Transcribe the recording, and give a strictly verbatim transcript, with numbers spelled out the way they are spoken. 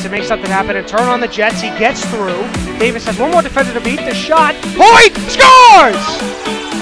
to make something happen and turn on the Jets. He gets through. Davis has one more defender to beat. The shot. Hoyt scores!